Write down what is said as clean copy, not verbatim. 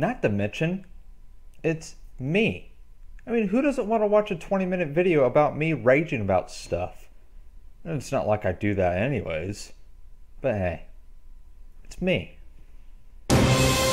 Not to mention, it's me. I mean, who doesn't want to watch a 20-minute video about me raging about stuff? It's not like I do that anyways. But hey, it's me.